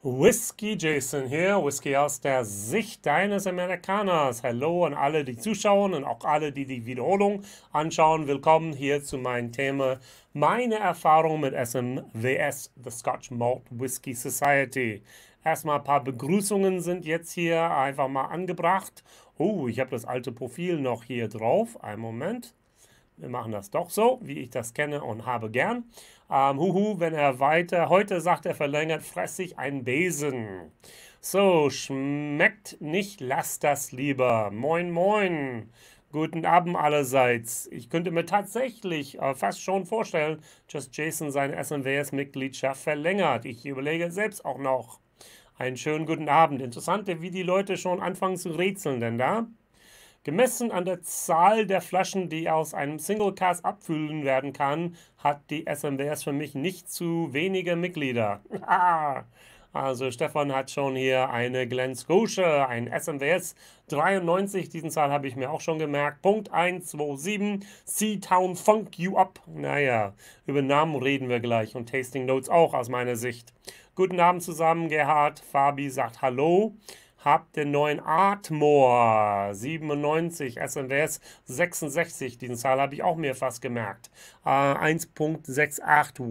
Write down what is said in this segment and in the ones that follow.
Whisky Jason hier, Whisky aus der Sicht deines Amerikaners. Hallo an alle, die zuschauen und auch alle, die die Wiederholung anschauen. Willkommen hier zu meinem Thema, meine Erfahrung mit SMWS, the Scotch Malt Whisky Society. Erstmal ein paar Begrüßungen sind jetzt hier einfach mal angebracht. Oh, ich habe das alte Profil noch hier drauf. Einen Moment. Wir machen das doch so, wie ich das kenne und habe gern. Wenn er weiter, heute sagt er verlängert, fress ich einen Besen. So, schmeckt nicht, lasst das lieber. Moin, moin. Guten Abend allerseits. Ich könnte mir tatsächlich fast schon vorstellen, dass Jason seine SMWS-Mitgliedschaft verlängert. Ich überlege selbst auch noch. Einen schönen guten Abend. Interessant, wie die Leute schon anfangen zu rätseln, denn da? Gemessen an der Zahl der Flaschen, die aus einem Single Cask abfüllen werden kann, hat die SMWS für mich nicht zu wenige Mitglieder. Also Stefan hat schon hier eine Glen Scotia, ein SMWS 93, diesen Zahl habe ich mir auch schon gemerkt. Punkt 127, Seatown Funk You Up. Naja, über Namen reden wir gleich und Tasting Notes auch aus meiner Sicht. Guten Abend zusammen, Gerhard. Fabi sagt Hallo. Habt den neuen Artmore 97, SMWS 66, diesen Zahl habe ich auch mir fast gemerkt. 1.68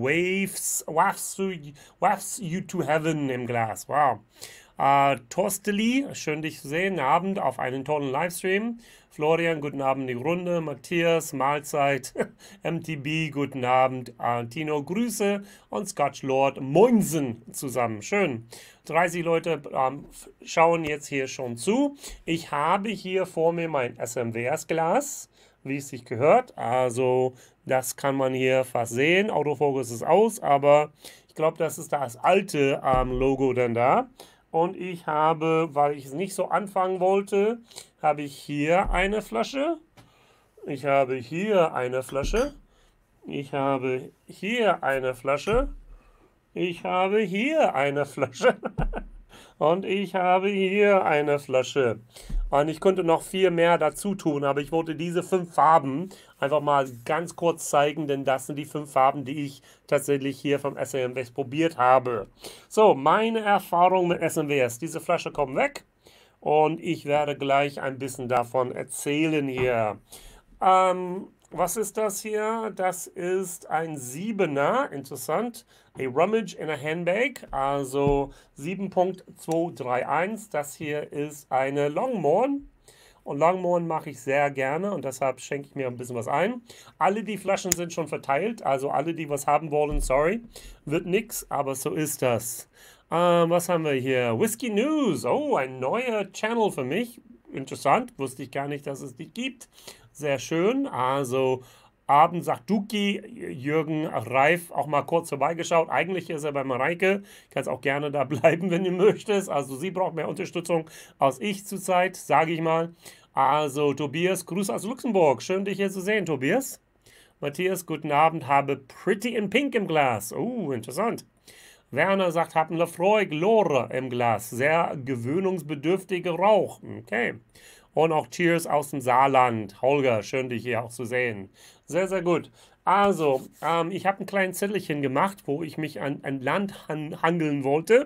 Wafts you to Heaven im Glas, wow. Torsteli, schön dich zu sehen, Abend auf einen tollen Livestream. Florian, guten Abend in die Runde. Matthias, Mahlzeit. MTB, guten Abend. Tino, Grüße. Und Scotch Lord, Moinsen zusammen. Schön. 30 Leute schauen jetzt hier schon zu. Ich habe hier vor mir mein SMWS-Glas, wie es sich gehört. Also, das kann man hier fast sehen. Autofokus ist aus, aber ich glaube, das ist das alte Logo dann da. Und ich habe, weil ich es nicht so anfangen wollte, habe ich hier eine Flasche. Ich habe hier eine Flasche. Ich habe hier eine Flasche. Ich habe hier eine Flasche. Und ich habe hier eine Flasche. Und ich könnte noch viel mehr dazu tun, aber ich wollte diese 5 Farben einfach mal ganz kurz zeigen, denn das sind die 5 Farben, die ich tatsächlich hier vom SMWS probiert habe. So, meine Erfahrung mit SMWS. Diese Flasche kommt weg und ich werde gleich ein bisschen davon erzählen hier. Was ist das hier? Das ist ein 7er, interessant. A Rummage in a Handbag, also 7.231. Das hier ist eine Longmorn. Und Longmorn mache ich sehr gerne und deshalb schenke ich mir ein bisschen was ein. Alle die Flaschen sind schon verteilt, also alle, die was haben wollen, sorry. Wird nix, aber so ist das. Was haben wir hier? Whisky News. Oh, ein neuer Channel für mich. Interessant, wusste ich gar nicht, dass es die gibt. Sehr schön. Also Abend sagt Duki, Jürgen Reif auch mal kurz vorbeigeschaut. Eigentlich ist er bei Mareike. Kannst auch gerne da bleiben, wenn du möchtest. Also sie braucht mehr Unterstützung als ich zurzeit, sage ich mal. Also Tobias, Grüße aus Luxemburg. Schön, dich hier zu sehen, Tobias. Matthias, guten Abend. Habe Pretty in Pink im Glas. Oh, interessant. Werner sagt, haben Lefroy Glore im Glas. Sehr gewöhnungsbedürftiger Rauch. Okay. Und auch Cheers aus dem Saarland. Holger, schön dich hier auch zu sehen. Sehr, sehr gut. Also, ich habe ein kleines Zettelchen gemacht, wo ich mich an ein Land hangeln wollte.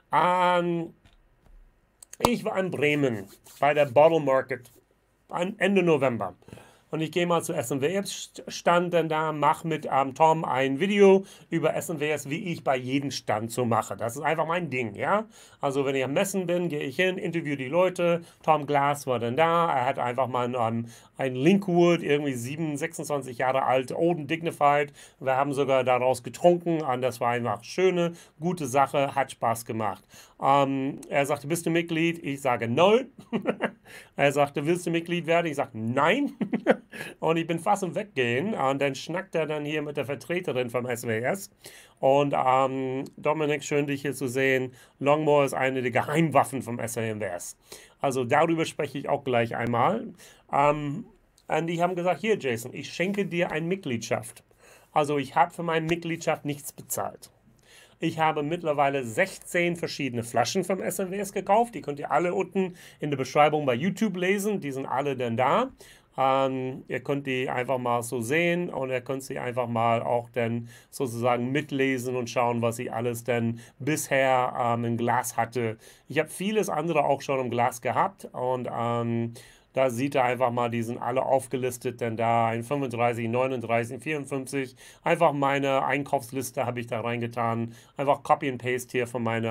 Ich war in Bremen bei der Bottle Market Ende November. Und ich gehe mal zu SMWS Stand dann da, mache mit Tom ein Video über SMWS, wie ich bei jedem Stand so mache. Das ist einfach mein Ding, ja. Also wenn ich am Messen bin, gehe ich hin, interview die Leute. Tom Glass war dann da. Er hat einfach mal ein Linkwood, irgendwie 26 Jahre alt, Old and Dignified. Wir haben sogar daraus getrunken und das war einfach schöne, gute Sache, hat Spaß gemacht. Er sagte, bist du Mitglied? Ich sage, nein. Er sagte, willst du Mitglied werden? Ich sage, nein. Und ich bin fast im Weggehen. Und dann schnackt er dann hier mit der Vertreterin vom SWS. Und Dominik, schön dich hier zu sehen. Longmore ist eine der Geheimwaffen vom SMWS. Also darüber spreche ich auch gleich einmal. Und die haben gesagt, hier Jason, ich schenke dir eine Mitgliedschaft. Also ich habe für meine Mitgliedschaft nichts bezahlt. Ich habe mittlerweile 16 verschiedene Flaschen vom SMWS gekauft. Die könnt ihr alle unten in der Beschreibung bei YouTube lesen. Die sind alle dann da. Ihr könnt die einfach mal so sehen und ihr könnt sie einfach mal auch dann sozusagen mitlesen und schauen, was ich alles denn bisher im Glas hatte. Ich habe vieles andere auch schon im Glas gehabt und da sieht ihr einfach mal, die sind alle aufgelistet, denn da ein 35, 39, 54. Einfach meine Einkaufsliste habe ich da reingetan. Einfach Copy and Paste hier von meiner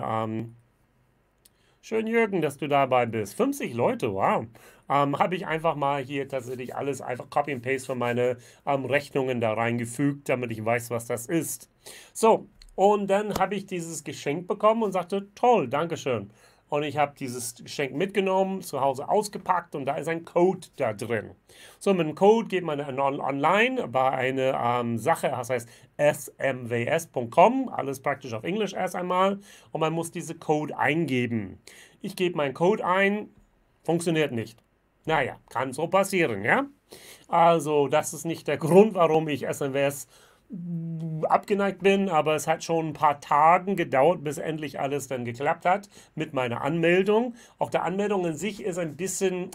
schön, Jürgen, dass du dabei bist. 50 Leute, wow. Habe ich einfach mal hier tatsächlich alles einfach Copy and Paste von meinen Rechnungen da reingefügt, damit ich weiß, was das ist. So, und dann habe ich dieses Geschenk bekommen und sagte, toll, Dankeschön. Und ich habe dieses Geschenk mitgenommen, zu Hause ausgepackt und da ist ein Code da drin. So, mit dem Code geht man online bei einer Sache, das heißt smws.com, alles praktisch auf Englisch erst einmal, und man muss diese Code eingeben. Ich gebe meinen Code ein, funktioniert nicht. Naja, kann so passieren, ja? Also, das ist nicht der Grund, warum ich SMWS abgeneigt bin, aber es hat schon ein paar Tage gedauert, bis endlich alles dann geklappt hat mit meiner Anmeldung. Auch der Anmeldung an sich ist ein bisschen,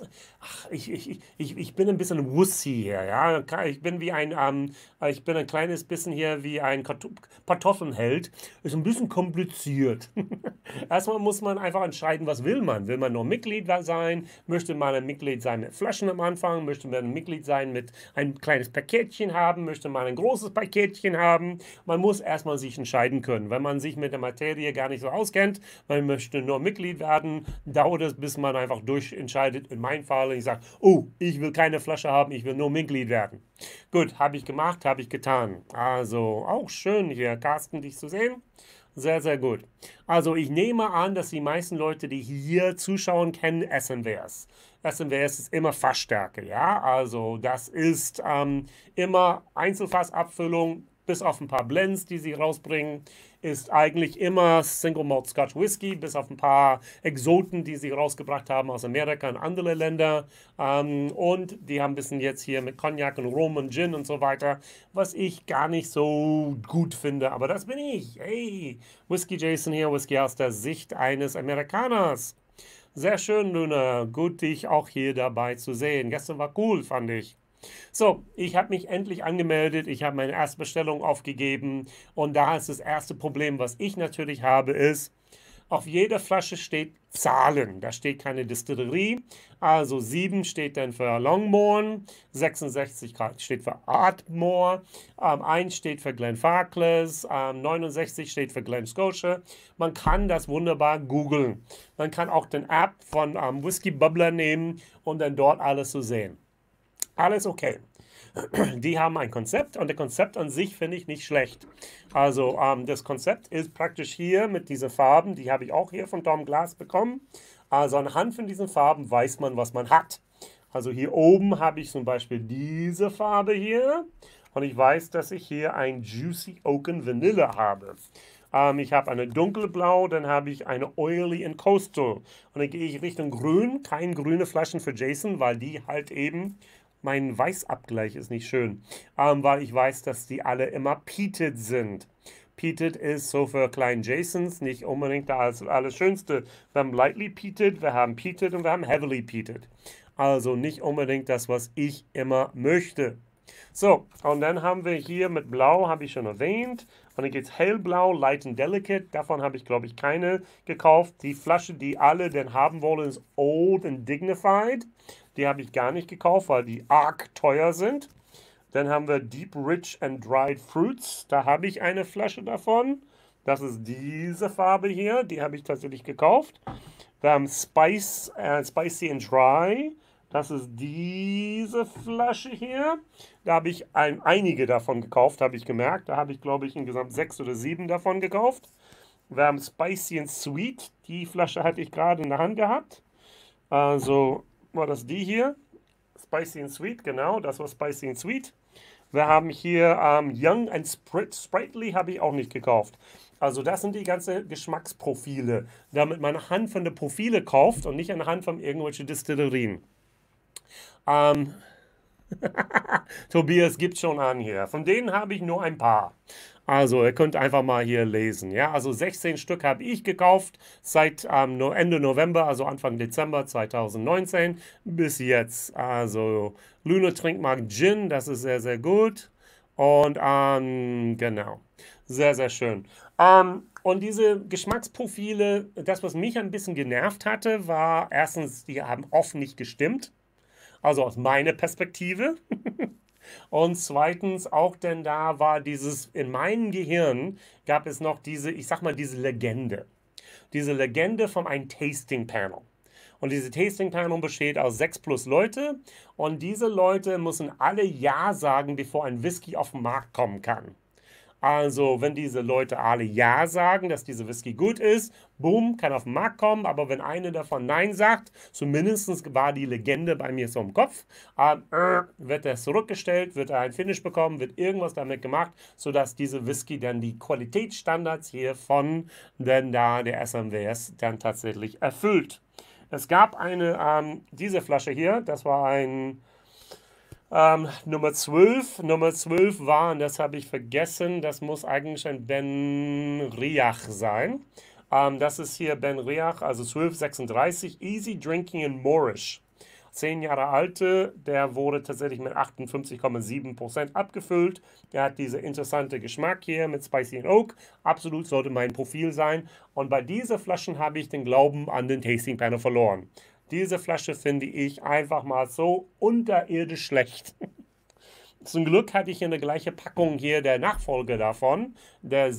ich bin ein bisschen wussy hier, ja. Ich bin wie ich bin ein kleines bisschen hier wie ein Kartoffelnheld. Ist ein bisschen kompliziert. Erstmal muss man einfach entscheiden, was will man? Will man nur Mitglied sein? Möchte man ein Mitglied sein mit Flaschen am Anfang? Möchte man ein Mitglied sein mit ein kleines Paketchen haben? Möchte man ein großes Paketchen haben? Man muss erstmal sich entscheiden können. Wenn man sich mit der Materie gar nicht so auskennt, man möchte nur Mitglied werden, dauert es, bis man einfach durchentscheidet. In meinem Fall, ich sage, oh, ich will keine Flasche haben, ich will nur Mitglied werden. Gut, habe ich gemacht, habe ich getan. Also auch schön hier, Carsten, dich zu sehen. Sehr, sehr gut. Also ich nehme an, dass die meisten Leute, die hier zuschauen, kennen SMWS. SMWS ist immer Fassstärke, ja. Also das ist immer Einzelfassabfüllung, bis auf ein paar Blends, die sie rausbringen, ist eigentlich immer Single Malt Scotch Whisky, bis auf ein paar Exoten, die sie rausgebracht haben aus Amerika und andere Länder. Und die haben ein bisschen jetzt hier mit Cognac und Rum und Gin und so weiter, was ich gar nicht so gut finde. Aber das bin ich. Hey, Whisky Jason hier, Whisky aus der Sicht eines Amerikaners. Sehr schön, Luna. Gut, dich auch hier dabei zu sehen. Gestern war cool, fand ich. So, ich habe mich endlich angemeldet, ich habe meine erste Bestellung aufgegeben und da ist das erste Problem, was ich natürlich habe, ist, auf jeder Flasche steht Zahlen. Da steht keine Distillerie. Also 7 steht dann für Longmorn, 66 steht für Ardmore, 1 steht für Glenfarclas, 69 steht für Glen Scotia. Man kann das wunderbar googeln. Man kann auch den App von Whisky Bubbler nehmen und dann dort alles zu sehen. Alles okay. Die haben ein Konzept und das Konzept an sich finde ich nicht schlecht. Also das Konzept ist praktisch hier mit diesen Farben, die habe ich auch hier von Tom Glass bekommen. Also anhand von diesen Farben weiß man, was man hat. Also hier oben habe ich zum Beispiel diese Farbe hier und ich weiß, dass ich hier ein Juicy Oaken Vanilla habe. Ich habe eine dunkelblau, dann habe ich eine Oily and Coastal. Und dann gehe ich Richtung grün, keine grüne Flaschen für Jason, weil die halt eben mein Weißabgleich ist nicht schön, weil ich weiß, dass die alle immer peated sind. Peated ist so für kleinen Jasons nicht unbedingt das Allerschönste. Wir haben lightly peated, wir haben peated und wir haben heavily peated. Also nicht unbedingt das, was ich immer möchte. So, und dann haben wir hier mit Blau, habe ich schon erwähnt. Und dann geht es hellblau, light and delicate. Davon habe ich, glaube ich, keine gekauft. Die Flasche, die alle denn haben wollen, ist old and dignified. Die habe ich gar nicht gekauft, weil die arg teuer sind. Dann haben wir Deep Rich and Dried Fruits. Da habe ich eine Flasche davon. Das ist diese Farbe hier. Die habe ich tatsächlich gekauft. Wir haben Spicy and Dry. Das ist diese Flasche hier. Da habe ich einige davon gekauft, habe ich gemerkt. Da habe ich, glaube ich, insgesamt 6 oder 7 davon gekauft. Wir haben Spicy and Sweet. Die Flasche hatte ich gerade in der Hand gehabt. Also war das die hier. Spicy and Sweet, genau. Das war Spicy and Sweet. Wir haben hier Young and Sprightly, habe ich auch nicht gekauft. Also das sind die ganzen Geschmacksprofile. Damit man anhand von den Profile kauft und nicht anhand von irgendwelchen Distillerien. Tobias gibt schon an hier. Von denen habe ich nur ein paar. Also ihr könnt einfach mal hier lesen. Ja, also 16 Stück habe ich gekauft seit Ende November, also Anfang Dezember 2019 bis jetzt. Also Luna Trinkmark Gin, das ist sehr, sehr gut. Und genau, sehr, sehr schön. Und diese Geschmacksprofile, das, was mich ein bisschen genervt hatte, war erstens, die haben oft nicht gestimmt. Also aus meiner Perspektive. Und zweitens auch, denn da war dieses, in meinem Gehirn gab es noch diese, ich sag mal, diese Legende. Diese Legende von einem Tasting Panel. Und diese Tasting Panel besteht aus 6 plus Leute. Und diese Leute müssen alle Ja sagen, bevor ein Whisky auf den Markt kommen kann. Also, wenn diese Leute alle Ja sagen, dass diese Whisky gut ist, boom, kann auf den Markt kommen. Aber wenn eine davon Nein sagt, zumindest war die Legende bei mir so im Kopf, wird das zurückgestellt, wird er ein Finish bekommen, wird irgendwas damit gemacht, sodass diese Whisky dann die Qualitätsstandards hier von denn da der SMWS dann tatsächlich erfüllt. Es gab diese Flasche hier, das war ein Nummer 12. Nummer 12 war, und das habe ich vergessen, das muss eigentlich ein Ben Riach sein. Das ist hier Ben Riach, also 1236, Easy Drinking in Moorish. 10 Jahre alte, der wurde tatsächlich mit 58,7% abgefüllt. Der hat diese interessante Geschmack hier mit Spicy and Oak. Absolut sollte mein Profil sein. Und bei diesen Flaschen habe ich den Glauben an den Tasting Panel verloren. Diese Flasche finde ich einfach mal so unterirdisch schlecht. Zum Glück hatte ich in der gleichen Packung hier der Nachfolger davon, der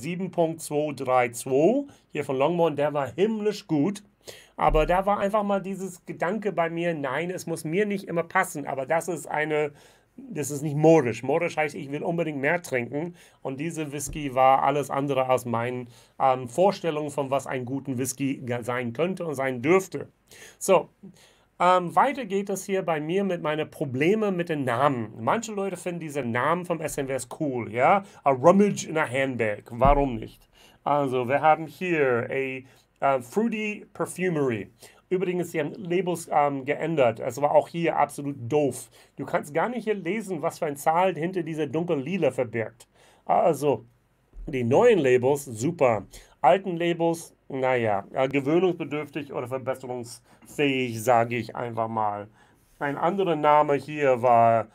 7.232, hier von Longmont, der war himmlisch gut. Aber da war einfach mal dieses Gedanke bei mir, nein, es muss mir nicht immer passen, aber das ist nicht modisch. Modisch heißt, ich will unbedingt mehr trinken. Und diese Whisky war alles andere als meine Vorstellung von was ein guten Whisky sein könnte und sein dürfte. So, weiter geht es hier bei mir mit meinen Problemen mit den Namen. Manche Leute finden diese Namen vom SMWS cool, ja? A Rummage in a Handbag. Warum nicht? Also, wir haben hier Fruity Perfumery. Übrigens, sie haben Labels geändert. Es war auch hier absolut doof. Du kannst gar nicht hier lesen, was für eine Zahl hinter dieser dunklen Lila verbirgt. Also, die neuen Labels, super. Alten Labels, naja, gewöhnungsbedürftig oder verbesserungsfähig, sage ich einfach mal. Ein anderer Name hier war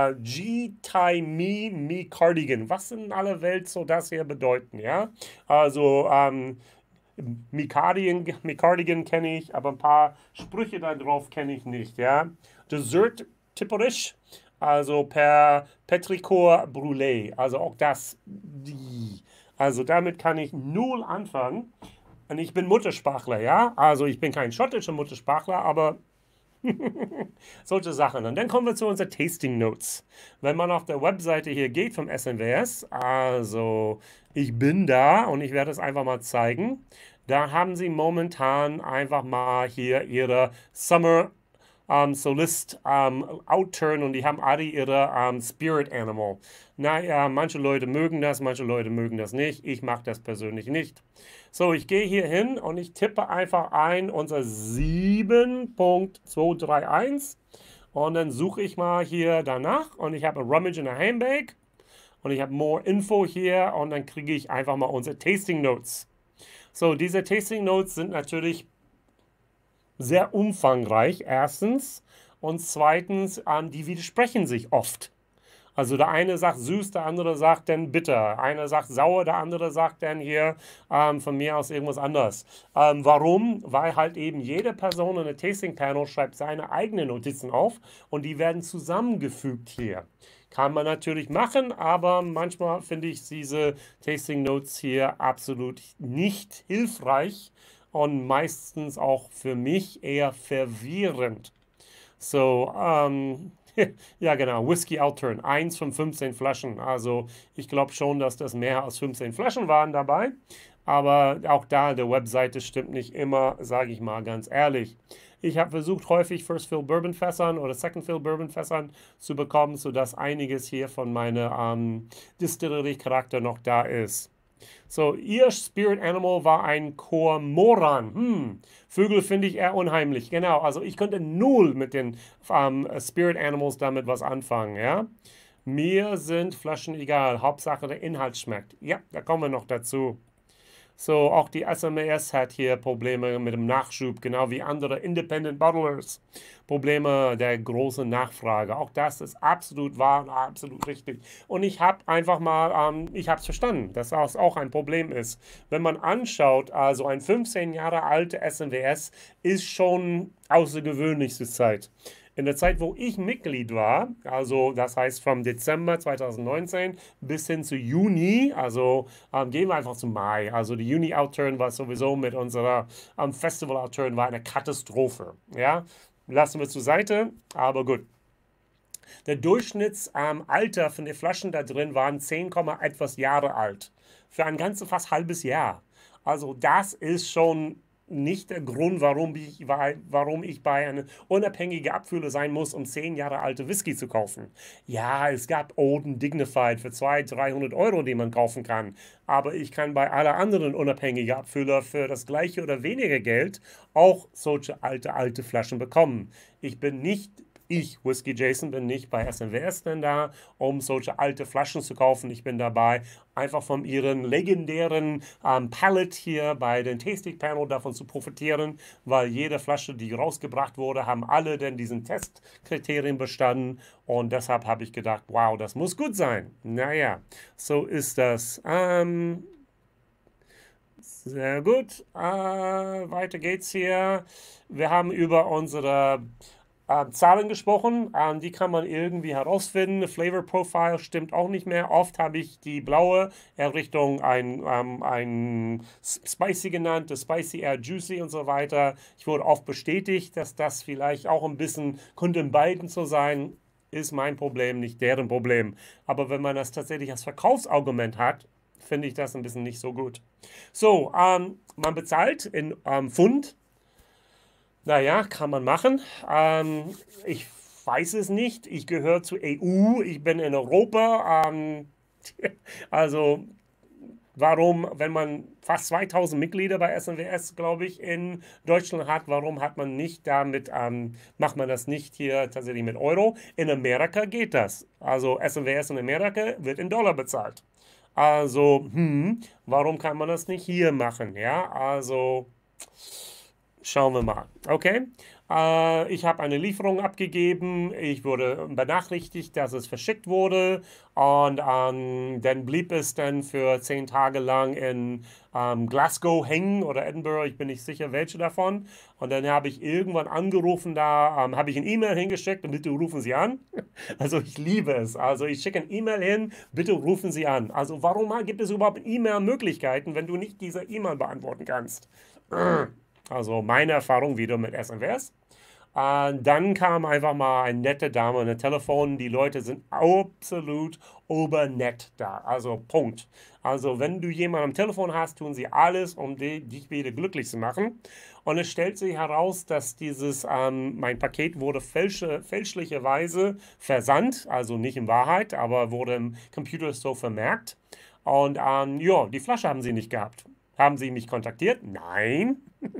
G-Tie Me Cardigan. Was in aller Welt soll das hier bedeuten, ja? Also, Cardigan kenne ich, aber ein paar Sprüche da drauf kenne ich nicht, ja. Dessert Tipperisch, also per Petrichor Brûlé, also auch das, also damit kann ich null anfangen. Und ich bin Muttersprachler, ja, also ich bin kein schottischer Muttersprachler, aber solche Sachen. Und dann kommen wir zu unseren Tasting Notes. Wenn man auf der Webseite hier geht vom SMWS, also ich bin da und ich werde es einfach mal zeigen. Da haben sie momentan einfach mal hier ihre Summer Solist Outturn und die haben alle ihre Spirit Animal. Naja, manche Leute mögen das, manche Leute mögen das nicht. Ich mache das persönlich nicht. So, ich gehe hier hin und ich tippe einfach ein unser 7.231 und dann suche ich mal hier danach und ich habe ein Rummage in a Handbag und ich habe More Info hier und dann kriege ich einfach mal unsere Tasting Notes. So, diese Tasting Notes sind natürlich sehr umfangreich, erstens. Und zweitens, die widersprechen sich oft. Also der eine sagt süß, der andere sagt dann bitter. Einer sagt sauer, der andere sagt dann hier von mir aus irgendwas anderes. Warum? Weil halt eben jede Person in der Tasting Panel schreibt seine eigenen Notizen auf und die werden zusammengefügt hier. Kann man natürlich machen, aber manchmal finde ich diese Tasting Notes hier absolut nicht hilfreich und meistens auch für mich eher verwirrend. So, ja genau, Whisky Outturn, 1 von 15 Flaschen. Also ich glaube schon, dass das mehr als 15 Flaschen waren dabei. Aber auch da, der Webseite stimmt nicht immer, sage ich mal ganz ehrlich. Ich habe versucht, häufig First Fill Bourbon Fässern oder Second Fill Bourbon Fässern zu bekommen, sodass einiges hier von meinem Distillery-Charakter noch da ist. So, ihr Spirit Animal war ein Kormoran. Vögel finde ich eher unheimlich. Genau, also ich könnte null mit den Spirit Animals damit was anfangen, ja. Mir sind Flaschen egal. Hauptsache der Inhalt schmeckt. Ja, da kommen wir noch dazu. So, auch die SMES hat hier Probleme mit dem Nachschub, genau wie andere Independent Bottlers. Probleme der großen Nachfrage. Auch das ist absolut wahr und absolut richtig. Und ich habe einfach mal, ich habe es verstanden, dass das auch ein Problem ist. Wenn man anschaut, also ein 15 Jahre alte SMWS ist schon außergewöhnlich zur Zeit. In der Zeit, wo ich Mitglied war, also das heißt vom Dezember 2019 bis hin zu Juni, also gehen wir einfach zum Mai. Also die Juni-Outturn war sowieso mit unserer Festival-Outturn war eine Katastrophe. Ja, lassen wir zur Seite, aber gut. Der Durchschnittsalter von den Flaschen da drin waren 10, etwas Jahre alt. Für ein ganzes fast halbes Jahr. Also das ist schon nicht der Grund, warum ich bei einem unabhängigen Abfüller sein muss, um 10 Jahre alte Whisky zu kaufen. Ja, es gab Old and Dignified für 200, 300 Euro, die man kaufen kann. Aber ich kann bei aller anderen unabhängigen Abfüller für das gleiche oder weniger Geld auch solche alte Flaschen bekommen. Whisky Jason, bin nicht bei SMWS denn da, um solche alte Flaschen zu kaufen. Ich bin dabei, einfach von ihren legendären Palette hier bei den Tasting Panel davon zu profitieren, weil jede Flasche, die rausgebracht wurde, haben alle denn diesen Testkriterien bestanden und deshalb habe ich gedacht, wow, das muss gut sein. Naja, so ist das. Sehr gut. Weiter geht's hier. Wir haben über unsere Zahlen gesprochen, die kann man irgendwie herausfinden. Flavor Profile stimmt auch nicht mehr. Oft habe ich die blaue Richtung ein Spicy genannt, das Spicy eher Juicy und so weiter. Ich wurde oft bestätigt, dass das vielleicht auch ein bisschen könnte in beiden so sein. Ist mein Problem, nicht deren Problem. Aber wenn man das tatsächlich als Verkaufsargument hat, finde ich das ein bisschen nicht so gut. So, man bezahlt in Pfund. Naja, kann man machen. Ich weiß es nicht. Ich gehöre zur EU. Ich bin in Europa. Also, warum, wenn man fast 2000 Mitglieder bei SMWS, glaube ich, in Deutschland hat, warum hat man nicht damit, macht man das nicht hier tatsächlich mit Euro? In Amerika geht das. Also, SMWS in Amerika wird in Dollar bezahlt. Also, warum kann man das nicht hier machen? Ja, also. Schauen wir mal. Okay. Ich habe eine Lieferung abgegeben. Ich wurde benachrichtigt, dass es verschickt wurde. Und dann blieb es dann für 10 Tage lang in Glasgow hängen oder Edinburgh. Ich bin nicht sicher, welche davon. Und dann habe ich irgendwann angerufen, da habe ich ein E-Mail hingeschickt und bitte rufen Sie an. Also ich liebe es. Also ich schicke ein E-Mail hin, bitte rufen Sie an. Also warum gibt es überhaupt E-Mail-Möglichkeiten, wenn du nicht diese E-Mail beantworten kannst? Also meine Erfahrung wieder mit SMWS. Dann kam einfach mal eine nette Dame an das Telefon. Die Leute sind absolut obernett da. Also Punkt. Also wenn du jemanden am Telefon hast, tun sie alles, um dich wieder glücklich zu machen. Und es stellt sich heraus, dass mein Paket wurde fälschlicherweise versandt. Also nicht in Wahrheit, aber wurde im Computer so vermerkt. Und ja, die Flasche haben sie nicht gehabt. Haben sie mich kontaktiert? Nein.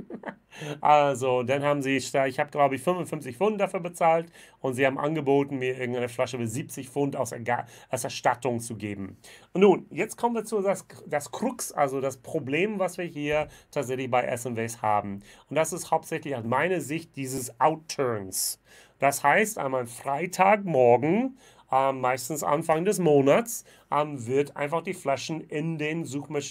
Also, dann haben sie, ich habe glaube ich 55 Pfund dafür bezahlt und sie haben angeboten, mir irgendeine Flasche für 70 Pfund als Erstattung zu geben. Und nun, jetzt kommen wir zu das Krux, also das Problem, was wir hier tatsächlich bei SMWs haben. Und das ist hauptsächlich aus meiner Sicht dieses Outturns. Das heißt, am Freitagmorgen, meistens Anfang des Monats, wird einfach die Flaschen in den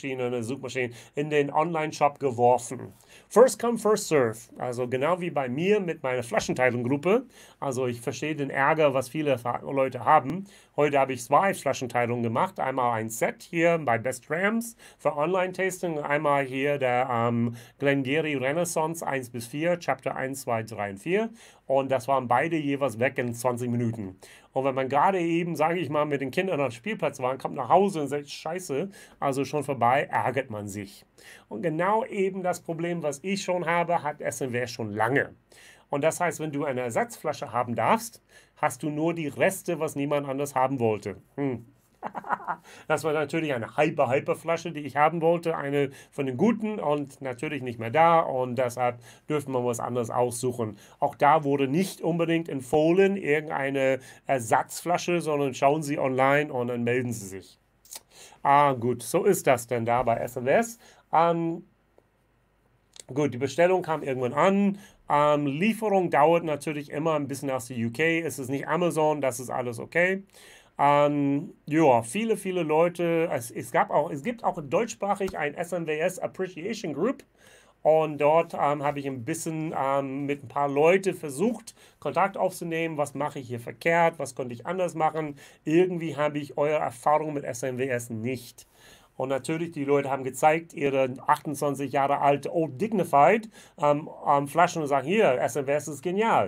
in den Online-Shop geworfen. First come, first serve. Also genau wie bei mir mit meiner Flaschenteilung-Gruppe. Also ich verstehe den Ärger, was viele Leute haben. Heute habe ich 2 Flaschenteilungen gemacht. Einmal ein Set hier bei Best Rams für Online-Tasting. Einmal hier der Glengarry Renaissance 1 bis 4, Chapter 1, 2, 3 und 4. Und das waren beide jeweils weg in 20 Minuten. Und wenn man gerade eben, sage ich mal, mit den Kindern am Spielplatz war, kommt nach Hause und sagt, scheiße, also schon vorbei, ärgert man sich. Und genau eben das Problem, was ich schon habe, hat SMWS schon lange. Und das heißt, wenn du eine Ersatzflasche haben darfst, hast du nur die Reste, was niemand anders haben wollte. Das war natürlich eine Hyper-Hyper-Flasche, die ich haben wollte, eine von den guten und natürlich nicht mehr da und deshalb dürfen wir was anderes aussuchen. Auch da wurde nicht unbedingt empfohlen, irgendeine Ersatzflasche, sondern schauen Sie online und dann melden Sie sich. Gut, so ist das denn da bei SMWS. Gut, die Bestellung kam irgendwann an. Lieferung dauert natürlich immer ein bisschen aus der UK. Es ist nicht Amazon, das ist alles okay. Ja, viele Leute. Es gibt auch deutschsprachig ein SMWS Appreciation Group. Und dort habe ich ein bisschen mit ein paar Leuten versucht, Kontakt aufzunehmen. Was mache ich hier verkehrt? Was konnte ich anders machen? Irgendwie habe ich eure Erfahrung mit SMWS nicht. Und natürlich, die Leute haben gezeigt, ihre 28 Jahre alte Old Dignified Flaschen und sagen, hier, SMWS ist genial.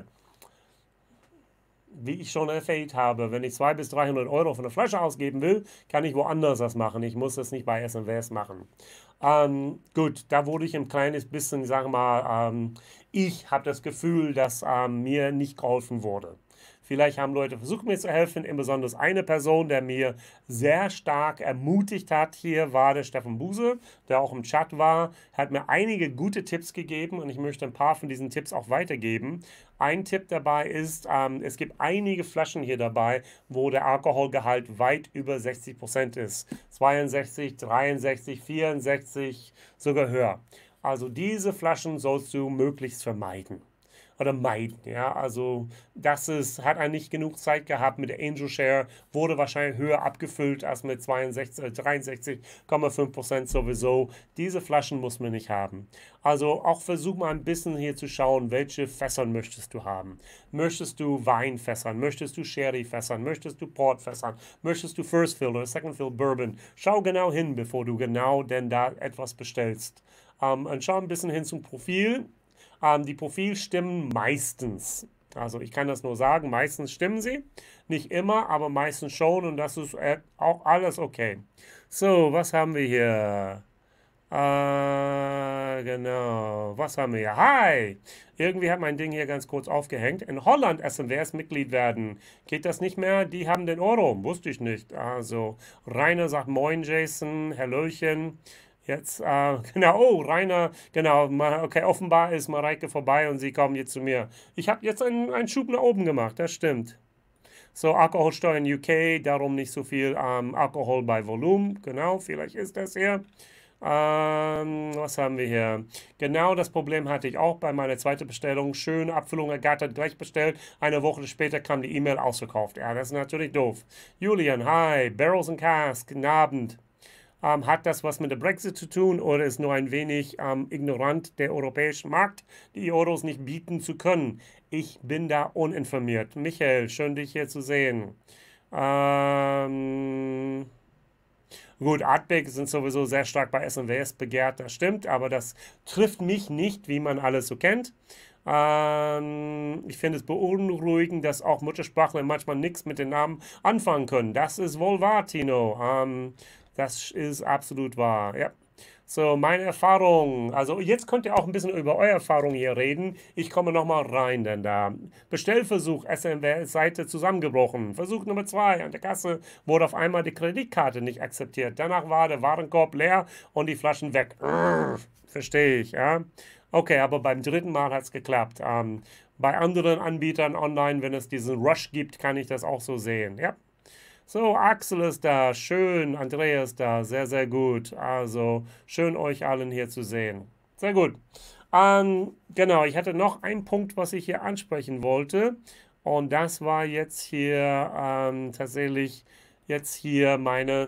Wie ich schon erwähnt habe, wenn ich 200 bis 300 Euro für eine Flasche ausgeben will, kann ich woanders das machen. Ich muss das nicht bei SMWS machen. Gut, da wurde ich ein kleines bisschen, sagen wir mal, ich habe das Gefühl, dass mir nicht geholfen wurde. Vielleicht haben Leute versucht, mir zu helfen, besonders eine Person, der mir sehr stark ermutigt hat, hier war der Stefan Buse, der auch im Chat war, hat mir einige gute Tipps gegeben und ich möchte ein paar von diesen Tipps auch weitergeben. Ein Tipp dabei ist, es gibt einige Flaschen hier dabei, wo der Alkoholgehalt weit über 60% ist. 62, 63, 64, sogar höher. Also diese Flaschen sollst du möglichst vermeiden oder meiden. Ja, also hat er nicht genug Zeit gehabt mit der Angel Share, wurde wahrscheinlich höher abgefüllt als mit 63,5% sowieso. Diese Flaschen muss man nicht haben. Also auch versuch mal ein bisschen hier zu schauen, welche Fässern möchtest du haben. Möchtest du Weinfässern? Möchtest du Sherryfässern? Möchtest du Portfässern? Möchtest du First Fill oder Second Fill Bourbon? Schau genau hin, bevor du genau denn da etwas bestellst. Und schau ein bisschen hin zum Profil. Die Profile stimmen meistens. Also ich kann das nur sagen, meistens stimmen sie. Nicht immer, aber meistens schon und das ist auch alles okay. So, was haben wir hier? Genau. Was haben wir hier? Hi! Irgendwie hat mein Ding hier ganz kurz aufgehängt. In Holland SMWS Mitglied werden. Geht das nicht mehr? Die haben den Euro. Wusste ich nicht. Also, Rainer sagt Moin, Jason. Hallöchen. Jetzt, genau, oh, Rainer, genau, okay, offenbar ist Mareike vorbei und sie kommen jetzt zu mir. Ich habe jetzt einen Schub nach oben gemacht, das stimmt. So, Alkoholsteuer in UK, darum nicht so viel Alkohol bei Volumen, genau, vielleicht ist das hier. Was haben wir hier? Genau das Problem hatte ich auch bei meiner zweiten Bestellung. Schöne Abfüllung ergattert, gleich bestellt. Eine Woche später kam die E-Mail ausverkauft. Ja, das ist natürlich doof. Julian, hi, Barrels and Cask, guten Abend. Hat das was mit dem Brexit zu tun oder ist nur ein wenig ignorant der europäische Markt, die Euros nicht bieten zu können? Ich bin da uninformiert. Michael, schön dich hier zu sehen. Gut, Artback sind sowieso sehr stark bei SMWS begehrt, das stimmt, aber das trifft mich nicht, wie man alles so kennt. Ich finde es beunruhigend, dass auch Muttersprachler manchmal nichts mit den Namen anfangen können. Das ist wohl wahr, Tino. Das ist absolut wahr, ja. So, meine Erfahrung. Also jetzt könnt ihr auch ein bisschen über eure Erfahrung hier reden. Ich komme nochmal rein, denn da Bestellversuch, SMWS-Seite zusammengebrochen. Versuch Nummer 2, an der Kasse wurde auf einmal die Kreditkarte nicht akzeptiert. Danach war der Warenkorb leer und die Flaschen weg. Verstehe ich, ja. Okay, aber beim dritten Mal hat es geklappt. Bei anderen Anbietern online, wenn es diesen Rush gibt, kann ich das auch so sehen, ja. So, Axel ist da, schön, Andreas da, sehr, sehr gut. Also, schön euch allen hier zu sehen. Sehr gut. Genau, ich hatte noch einen Punkt, was ich hier ansprechen wollte. Und das war jetzt hier tatsächlich jetzt hier meine...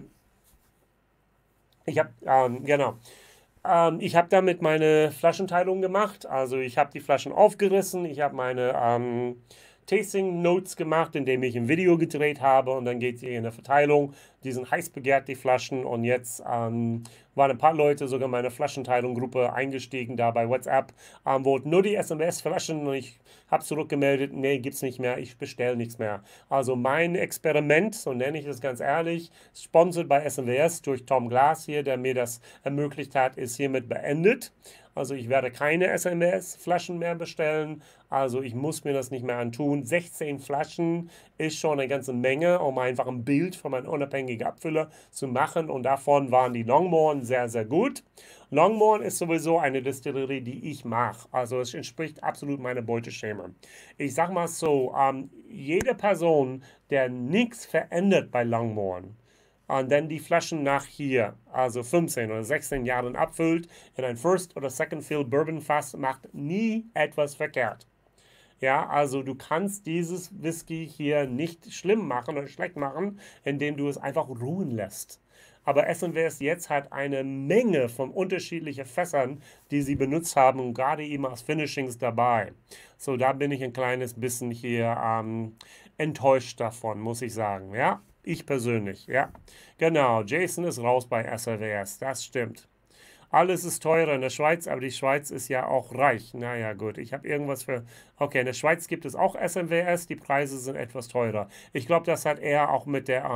genau. Ich habe damit meine Flaschenteilung gemacht. Also ich habe die Flaschen aufgerissen, ich habe meine Tasting Notes gemacht, indem ich ein Video gedreht habe und dann geht es in der Verteilung. Die sind heiß begehrt, die Flaschen, und jetzt waren ein paar Leute sogar in meine Flaschenteilung-Gruppe eingestiegen, da bei WhatsApp, wollten nur die SMS-Flaschen und ich habe zurückgemeldet, nee, gibt's nicht mehr, ich bestelle nichts mehr. Also mein Experiment, so nenne ich das ganz ehrlich, sponsored bei SMWS durch Tom Glass hier, der mir das ermöglicht hat, ist hiermit beendet. Also ich werde keine SMWS-Flaschen mehr bestellen. Also ich muss mir das nicht mehr antun. 16 Flaschen ist schon eine ganze Menge, um einfach ein Bild von meinem unabhängigen unabhängige Abfüller zu machen und davon waren die Longmorn sehr, sehr gut. Longmorn ist sowieso eine Distillerie, die ich mag. Also es entspricht absolut meiner Beuteschema. Ich sag mal so, jede Person, der nichts verändert bei Longmorn, und dann die Flaschen nach hier, also 15 oder 16 Jahren abfüllt, in ein First- oder Second-Fill Bourbon-Fass, macht nie etwas verkehrt. Ja, also du kannst dieses Whisky hier nicht schlimm machen oder schlecht machen, indem du es einfach ruhen lässt. Aber S&Ws jetzt hat eine Menge von unterschiedlichen Fässern, die sie benutzt haben und gerade eben als Finishings dabei. So, da bin ich ein kleines bisschen hier enttäuscht davon, muss ich sagen. Ja, ich persönlich, ja. Genau, Jason ist raus bei S&Ws, das stimmt. Alles ist teurer in der Schweiz, aber die Schweiz ist ja auch reich. Naja, gut, ich habe irgendwas für... Okay, in der Schweiz gibt es auch SMWS, die Preise sind etwas teurer. Ich glaube, das hat eher auch mit der,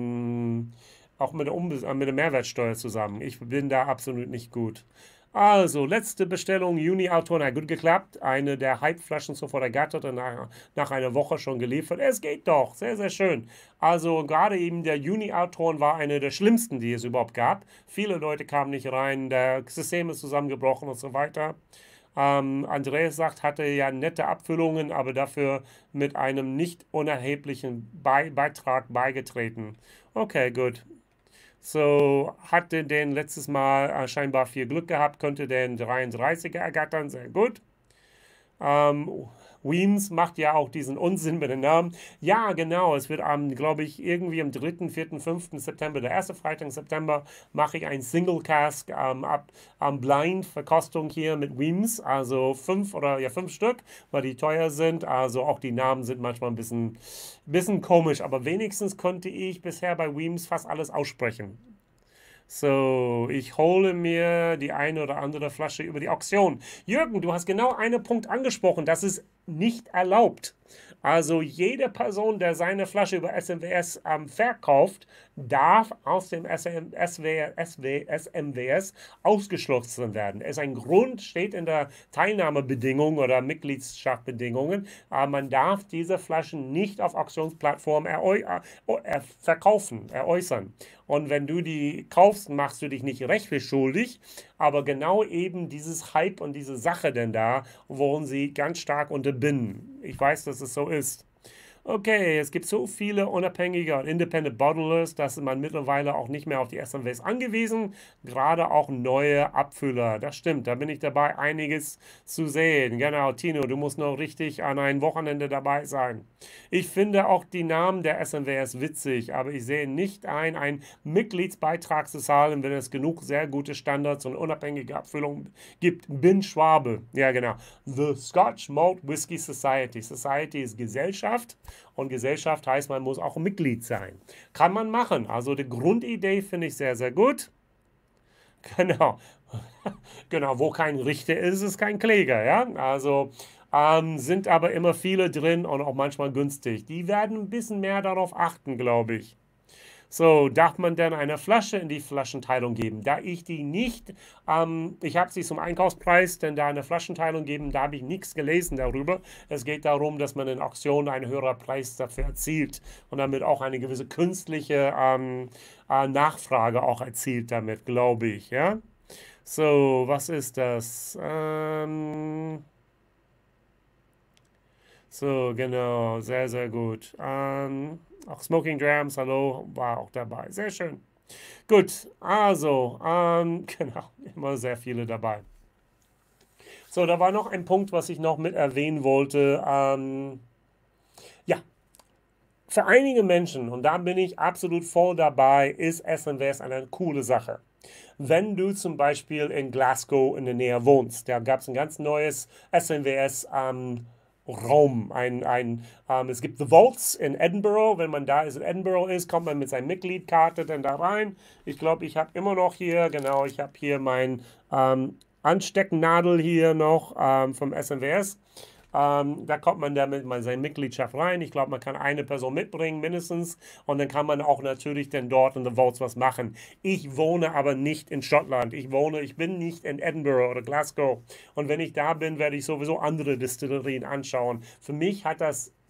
mit der Mehrwertsteuer zusammen. Ich bin da absolut nicht gut. Also, letzte Bestellung, Juni-Autor, gut geklappt. Eine der Hype-Flaschen sofort ergattert und nach einer Woche schon geliefert. Es geht doch, sehr, sehr schön. Also, gerade eben der Juni-Autor war eine der schlimmsten, die es überhaupt gab. Viele Leute kamen nicht rein, der System ist zusammengebrochen und so weiter. Andreas sagt, hatte ja nette Abfüllungen, aber dafür mit einem nicht unerheblichen Beitrag beigetreten. Okay, gut. So, hatte den letztes Mal scheinbar viel Glück gehabt, könnte den 33er ergattern, sehr gut. Weems macht ja auch diesen Unsinn mit den Namen. Ja, genau, es wird glaube ich, irgendwie am 3., 4., 5. September, der erste Freitag im September, mache ich ein Single Cask Blind-Verkostung hier mit Weems, also 5 Stück, weil die teuer sind, also auch die Namen sind manchmal ein bisschen komisch, aber wenigstens konnte ich bisher bei Weems fast alles aussprechen. So, ich hole mir die eine oder andere Flasche über die Auktion. Jürgen, du hast genau einen Punkt angesprochen. Das ist nicht erlaubt. Also jede Person, der seine Flasche über SMWS verkauft, darf aus dem SMWS ausgeschlossen werden. Es ist ein Grund, steht in der Teilnahmebedingung oder Mitgliedschaftbedingungen, aber man darf diese Flaschen nicht auf Auktionsplattformen verkaufen, äußern. Und wenn du die kaufst, machst du dich nicht rechtlich schuldig, aber genau eben dieses Hype und diese Sache denn da wollen sie ganz stark unterbinden. Ich weiß, dass es so ist. Okay, es gibt so viele unabhängige und Independent Bottlers, dass man mittlerweile auch nicht mehr auf die SMWs angewiesen, gerade auch neue Abfüller. Das stimmt, da bin ich dabei, einiges zu sehen. Genau, Tino, du musst noch richtig an einem Wochenende dabei sein. Ich finde auch die Namen der SMWs witzig, aber ich sehe nicht ein, einen Mitgliedsbeitrag zu zahlen, wenn es genug sehr gute Standards und unabhängige Abfüllungen gibt. Bin Schwabe, ja genau. The Scotch Malt Whisky Society. Society ist Gesellschaft. Und Gesellschaft heißt, man muss auch Mitglied sein. Kann man machen. Also die Grundidee finde ich sehr, sehr gut. Genau. Genau, wo kein Richter ist, ist kein Kläger. Ja? Also sind aber immer viele drin und auch manchmal günstig. Die werden ein bisschen mehr darauf achten, glaube ich. So, darf man dann eine Flasche in die Flaschenteilung geben? Da ich die nicht, ich habe sie zum Einkaufspreis, denn da eine Flaschenteilung geben, da habe ich nichts gelesen darüber. Es geht darum, dass man in Auktionen einen höheren Preis dafür erzielt und damit auch eine gewisse künstliche Nachfrage auch erzielt damit, glaube ich, ja. So, was ist das? So, genau, sehr, sehr gut. Auch Smoking Drams, hallo, war auch dabei. Sehr schön. Gut, also, genau, immer sehr viele dabei. So, da war noch ein Punkt, was ich noch mit erwähnen wollte. Ja, für einige Menschen, und da bin ich absolut voll dabei, ist SMWS eine coole Sache. Wenn du zum Beispiel in Glasgow in der Nähe wohnst, da gab es ein ganz neues SMWS Raum. Es gibt The Vaults in Edinburgh. Wenn man da in Edinburgh ist, kommt man mit seiner Mitgliedkarte dann da rein. Ich glaube, ich habe immer noch hier, genau, ich habe hier mein Anstecknadel hier noch vom SMWS. Da kommt man damit mal seine Mitgliedschaft rein. Ich glaube, man kann eine Person mitbringen, mindestens. Und dann kann man auch natürlich dann dort in The Vaults was machen. Ich wohne aber nicht in Schottland. Ich bin nicht in Edinburgh oder Glasgow. Und wenn ich da bin, werde ich sowieso andere Destillerien anschauen. Für mich hat das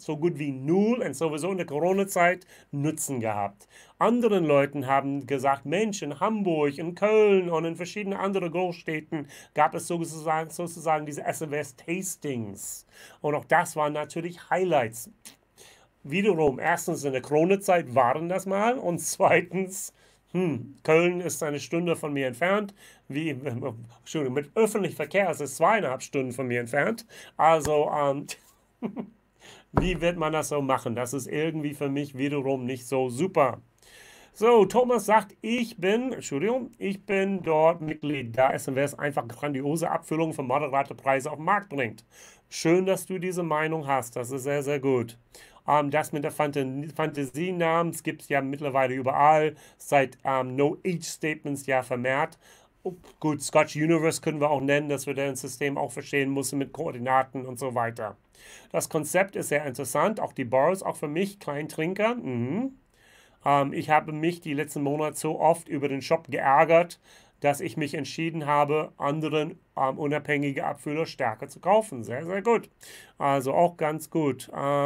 so gut wie null und sowieso in der Corona-Zeit Nutzen gehabt. Anderen Leuten haben gesagt, Mensch, in Hamburg, in Köln und in verschiedenen anderen Großstädten gab es sozusagen diese SMWS-Tastings. Und auch das waren natürlich Highlights. Wiederum, erstens in der Corona-Zeit waren das mal und zweitens, Köln ist eine Stunde von mir entfernt. Entschuldigung, mit öffentlichem Verkehr ist es 2,5 Stunden von mir entfernt. Also, wie wird man das so machen? Das ist irgendwie für mich wiederum nicht so super. So, Thomas sagt, ich bin dort Mitglied, da SMWS einfach grandiose Abfüllung für moderate Preise auf den Markt bringt. Schön, dass du diese Meinung hast, das ist sehr, sehr gut. Das mit der Fantasienamen gibt es ja mittlerweile überall, seit No-Age-Statements ja vermehrt. Gut, Scotch Universe können wir auch nennen, dass wir das System auch verstehen müssen mit Koordinaten und so weiter. Das Konzept ist sehr interessant, auch die Bars, auch für mich, Kleintrinker. Ich habe mich die letzten Monate so oft über den Shop geärgert, dass ich mich entschieden habe, anderen unabhängige Abfüller stärker zu kaufen. Sehr, sehr gut. Also auch ganz gut.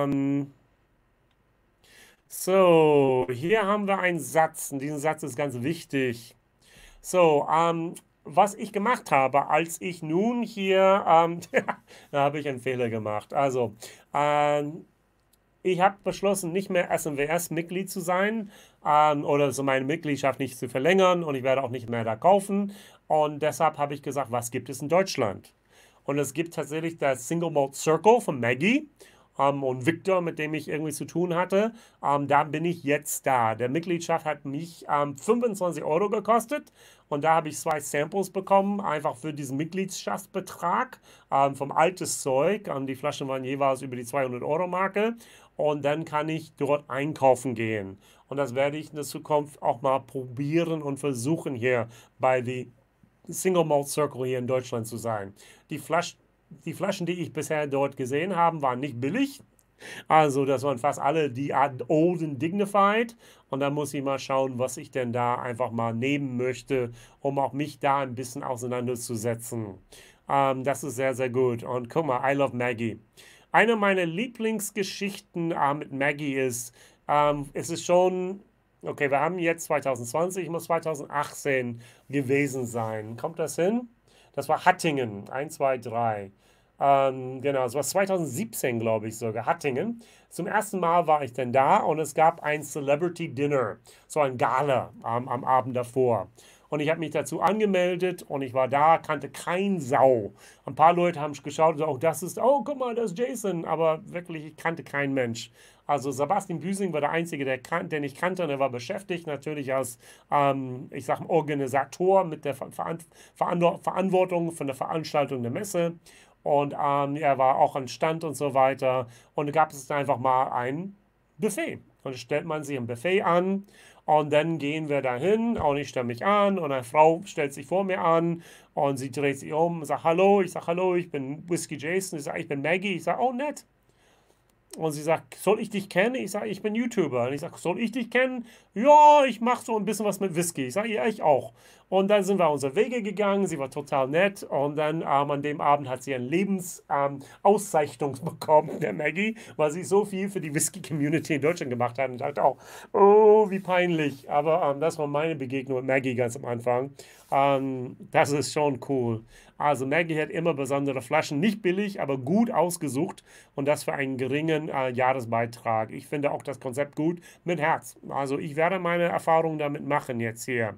So, hier haben wir einen Satz. Und diesen Satz ist ganz wichtig. So, was ich gemacht habe, als ich nun hier, da habe ich einen Fehler gemacht. Also, ich habe beschlossen, nicht mehr SMWS-Mitglied zu sein oder so meine Mitgliedschaft nicht zu verlängern und ich werde auch nicht mehr da kaufen. Und deshalb habe ich gesagt, was gibt es in Deutschland? Und es gibt tatsächlich das Single Malt Circle von Maggie und Victor, mit dem ich irgendwie zu tun hatte. Da bin ich jetzt da. Der Mitgliedschaft hat mich 25 Euro gekostet und da habe ich 2 Samples bekommen, einfach für diesen Mitgliedschaftsbetrag vom altes Zeug. Die Flaschen waren jeweils über die 200-Euro-Marke und dann kann ich dort einkaufen gehen. Und das werde ich in der Zukunft auch mal probieren und versuchen hier bei die Single Malt Circle hier in Deutschland zu sein. Die Flaschen, die ich bisher dort gesehen habe, waren nicht billig. Also das waren fast alle die Art Old and Dignified. Und da muss ich mal schauen, was ich denn da einfach mal nehmen möchte, um auch mich da ein bisschen auseinanderzusetzen. Das ist sehr, sehr gut. Und guck mal, I love Maggie. Eine meiner Lieblingsgeschichten mit Maggie ist, es ist schon, okay, wir haben jetzt 2020, muss 2018 gewesen sein. Kommt das hin? Das war Hattingen, 1, 2, 3. Genau, es war 2017, glaube ich sogar, Hattingen. Zum ersten Mal war ich dann da und es gab ein Celebrity Dinner, so ein Gala am Abend davor. Und ich habe mich dazu angemeldet und ich war da, kannte kein Sau. Ein paar Leute haben geschaut und gesagt, oh, guck mal, das ist Jason. Aber wirklich, ich kannte keinen Mensch. Also Sebastian Büsing war der Einzige, den ich kannte und er war beschäftigt, natürlich als, ich sag mal, Organisator mit der Verantwortung von der Veranstaltung der Messe. Und er war auch an Stand und so weiter. Und da gab es einfach mal ein Buffet. Und da stellt man sich ein Buffet an und dann gehen wir dahin und ich stelle mich an und eine Frau stellt sich vor mir an und sie dreht sich um und sagt Hallo. Ich sage Hallo, ich bin Whiskey Jason. Ich sage, ich bin Maggie. Ich sage, oh nett. Und sie sagt, soll ich dich kennen? Ich sage, ich bin YouTuber. Und ich sage, soll ich dich kennen? Ja, ich mache so ein bisschen was mit Whisky. Ich sage, ja, ich auch. Und dann sind wir unsere Wege gegangen. Sie war total nett. Und dann an dem Abend hat sie eine Lebensauszeichnung bekommen, der Maggie, weil sie so viel für die Whisky-Community in Deutschland gemacht hat. Und ich dachte auch, oh, wie peinlich. Aber das war meine Begegnung mit Maggie ganz am Anfang. Das ist schon cool. Also Maggie hat immer besondere Flaschen, nicht billig, aber gut ausgesucht und das für einen geringen Jahresbeitrag. Ich finde auch das Konzept gut mit Herz. Also ich werde meine Erfahrungen damit machen jetzt hier.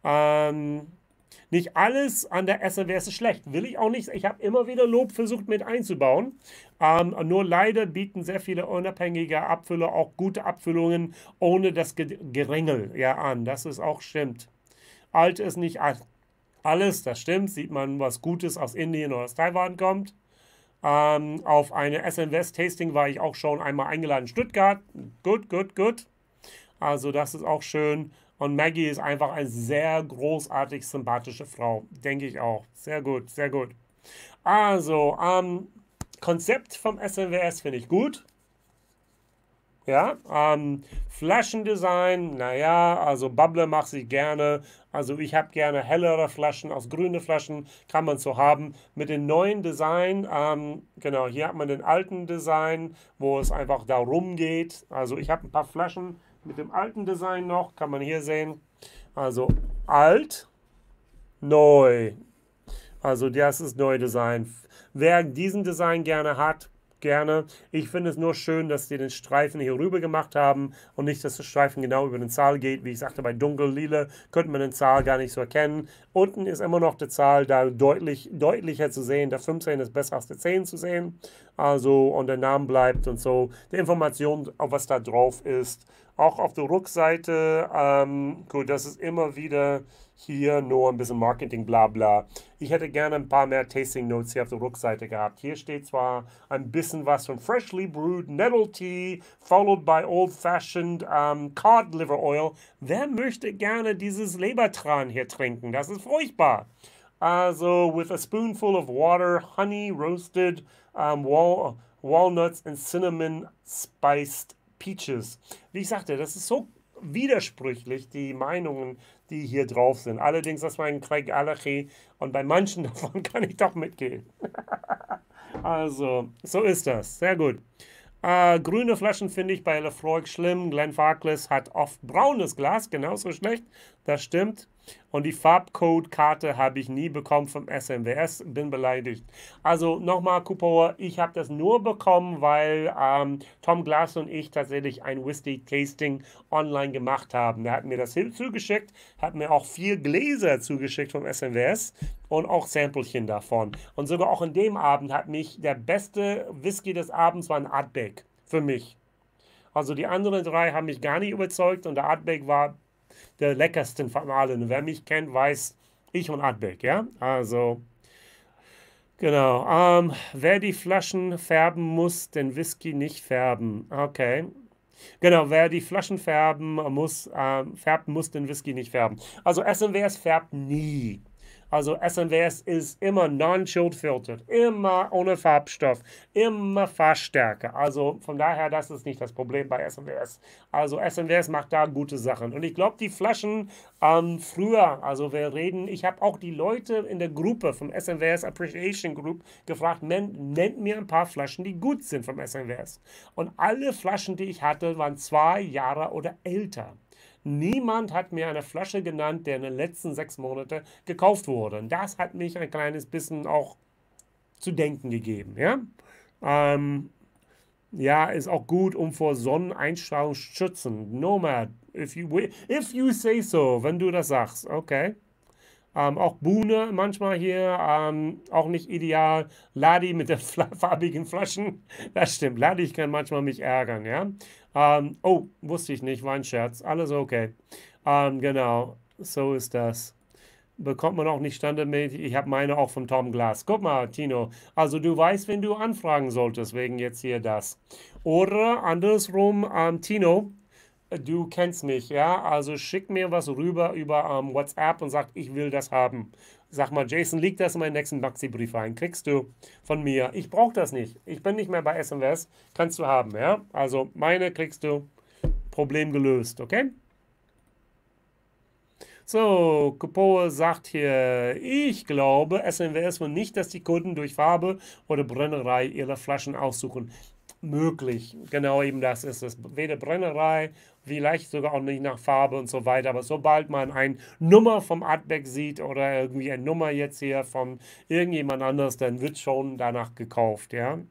Nicht alles an der SMWS ist schlecht, will ich auch nicht. Ich habe immer wieder Lob versucht mit einzubauen. Nur leider bieten sehr viele unabhängige Abfüller auch gute Abfüllungen ohne das Geringel ja, an. Das ist auch stimmt. Alt ist nicht alles, das stimmt. Sieht man, was Gutes aus Indien oder aus Taiwan kommt. Auf eine SMWS-Tasting war ich auch schon einmal eingeladen in Stuttgart. Gut, gut, gut. Also das ist auch schön. Und Maggie ist einfach eine sehr großartig sympathische Frau. Denke ich auch. Sehr gut, sehr gut. Also, Konzept vom SMWS finde ich gut. Ja, Flaschendesign, naja, also Bubbler mache ich gerne, Also ich habe gerne hellere Flaschen, aus grüne Flaschen kann man so haben. Mit dem neuen Design, genau, hier hat man den alten Design, wo es einfach darum geht. Also ich habe ein paar Flaschen mit dem alten Design noch, kann man hier sehen. Also alt, neu. Also das ist neu Design. Wer diesen Design gerne hat, gerne. Ich finde es nur schön, dass die den Streifen hier rüber gemacht haben und nicht, dass der Streifen genau über den Zahl geht. Wie ich sagte, bei dunkel-lila könnte man den Zahl gar nicht so erkennen. Unten ist immer noch die Zahl da deutlicher zu sehen. Der 15 ist besser als der 10 zu sehen. Also, und der Name bleibt und so. Die Information, auf was da drauf ist. Auch auf der Rückseite, gut, das ist immer wieder hier nur ein bisschen Marketing, bla bla. Ich hätte gerne ein paar mehr Tasting Notes hier auf der Rückseite gehabt. Hier steht zwar ein bisschen was von Freshly Brewed Nettle Tea, followed by Old Fashioned Cod Liver Oil. Wer möchte gerne dieses Lebertran hier trinken? Das ist furchtbar. Also, with a spoonful of water, honey, roasted walnuts and cinnamon spiced peaches. Wie ich sagte, das ist so widersprüchlich, die Meinungen, die hier drauf sind. Allerdings, das war ein Craig-Allergie und bei manchen davon kann ich doch mitgehen. Also, so ist das. Sehr gut. Grüne Flaschen finde ich bei Lefroy schlimm. Glenfarclas hat oft braunes Glas, genauso schlecht. Das stimmt. Und die Farbcode-Karte habe ich nie bekommen vom SMWS. Bin beleidigt. Also nochmal, Kupoa, ich habe das nur bekommen, weil Tom Glass und ich tatsächlich ein Whisky-Tasting online gemacht haben. Der hat mir das zugeschickt, hat mir auch 4 Gläser zugeschickt vom SMWS und auch Samplechen davon. Und sogar auch in dem Abend hat mich der beste Whisky des Abends war ein Ardbeg für mich. Also die anderen 3 haben mich gar nicht überzeugt und der Ardbeg war der leckersten von allen. Und wer mich kennt, weiß, ich und Ardbeg, ja? Also, genau. Wer die Flaschen färben muss, den Whisky nicht färben. Okay. Genau, wer die Flaschen färben muss, den Whisky nicht färben. Also SMWS färbt nie. Also SMWS ist immer non-chilled filtered, immer ohne Farbstoff, immer Fassstärke. Also von daher, das ist nicht das Problem bei SMWS. Also SMWS macht da gute Sachen. Und ich glaube, die Flaschen früher, also wir reden, ich habe auch die Leute in der Gruppe vom SMWS Appreciation Group gefragt, nennt mir ein paar Flaschen, die gut sind vom SMWS. Und alle Flaschen, die ich hatte, waren 2 Jahre oder älter. Niemand hat mir eine Flasche genannt, der in den letzten 6 Monaten gekauft wurde. Und das hat mich ein kleines bisschen auch zu denken gegeben. Ja, ja, ist auch gut, um vor Sonneneinstrahlung zu schützen. Nomad, if you say so, wenn du das sagst. Okay. Auch Buhne manchmal hier, auch nicht ideal. Ladi mit den farbigen Flaschen, das stimmt. Ladi kann manchmal mich ärgern, ja. Oh, wusste ich nicht, war ein Scherz. Alles okay. Genau, so ist das. Bekommt man auch nicht standardmäßig. Ich habe meine auch von Tom Glass. Guck mal, Tino. Also du weißt, wenn du anfragen solltest, wegen jetzt hier das. Oder andersrum, Tino. Du kennst mich, ja? Also schick mir was rüber über WhatsApp und sag, ich will das haben. Sag mal, Jason, liegt das in meinen nächsten Maxi-Brief ein? Kriegst du von mir. Ich brauche das nicht. Ich bin nicht mehr bei SMWS. Kannst du haben, ja? Also meine kriegst du. Problem gelöst, okay? So, Kupoe sagt hier, ich glaube, SMWS will nicht, dass die Kunden durch Farbe oder Brennerei ihre Flaschen aussuchen. Möglich, genau eben das ist es. Weder Brennerei, vielleicht sogar auch nicht nach Farbe und so weiter. Aber sobald man eine Nummer vom Ardbeg sieht oder irgendwie eine Nummer jetzt hier von irgendjemand anders, dann wird schon danach gekauft, ja.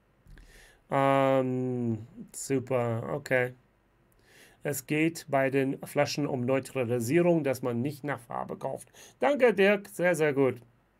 Super, okay. Es geht bei den Flaschen um Neutralisierung, dass man nicht nach Farbe kauft. Danke, Dirk, sehr, sehr gut.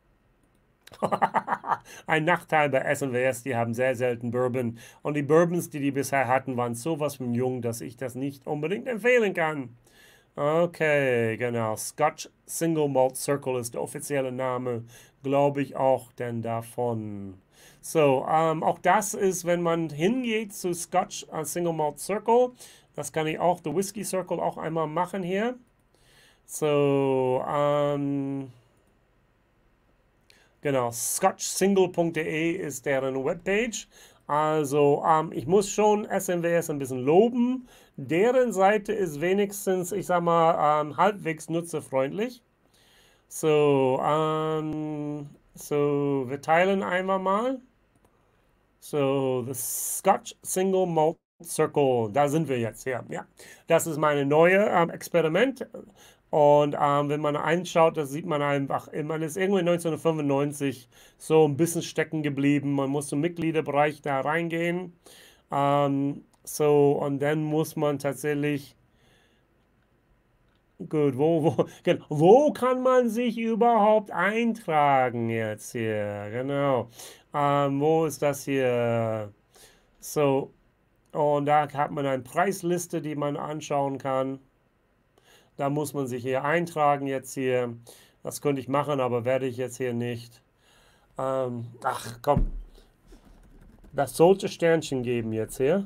Ein Nachteil bei SMWS, die haben sehr selten Bourbon. Und die Bourbons, die die bisher hatten, waren sowas von jung, dass ich das nicht unbedingt empfehlen kann. Okay, genau. Scotch Single Malt Circle ist der offizielle Name, glaube ich auch, denn davon. So, auch das ist, wenn man hingeht zu Scotch Single Malt Circle, das kann ich auch, The Whiskey Circle auch einmal machen hier. So, Genau, scotchsingle.de ist deren Webpage. Also ich muss schon SMWS ein bisschen loben. Deren Seite ist wenigstens, ich sag mal, halbwegs nutzerfreundlich. So, wir teilen einmal mal. So, the Scotch Single Malt Circle, da sind wir jetzt, ja. Das ist meine neue Experiment. Und wenn man einschaut, das sieht man einfach, man ist irgendwie 1995 so ein bisschen stecken geblieben. Man muss zum Mitgliederbereich da reingehen. Und dann muss man tatsächlich, gut, genau, wo kann man sich überhaupt eintragen jetzt hier? Genau. Wo ist das hier? So, und da hat man eine Preisliste, die man anschauen kann. Da muss man sich hier eintragen jetzt hier. Das könnte ich machen, aber werde ich jetzt hier nicht. Ach komm, das sollte Sternchen geben jetzt hier.